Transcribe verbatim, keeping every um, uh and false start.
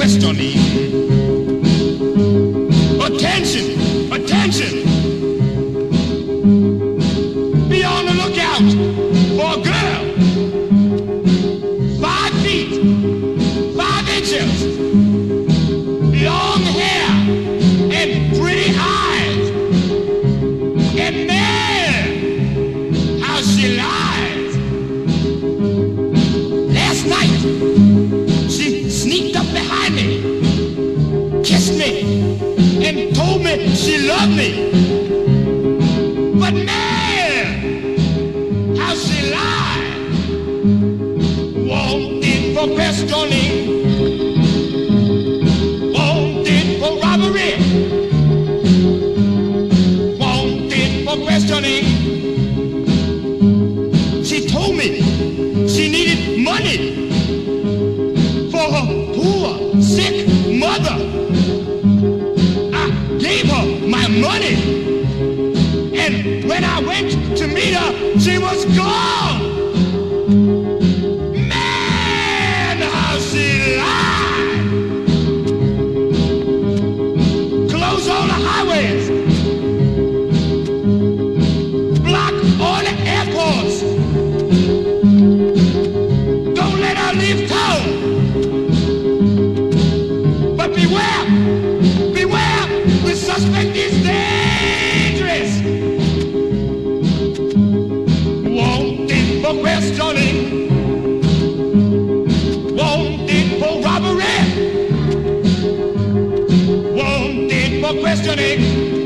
questioning. Attention, attention. Be on the lookout for a girl. Five feet, five inches, long hair and pretty eyes. And man, how she lies. Last night, she sneaked up behind me, kissed me, and told me she loved me. But man, how she lied. Wanted for questioning, wanted for robbery, wanted for questioning. She told me she needed money for her poor, sick mother. I gave her my money, and when I went to meet her, she was gone. Man, how she lied. Close all the highways, block all the airports. Don't let her leave town. But beware, beware, the suspect is dangerous. Wanted for questioning, wanted for robbery, wanted for questioning.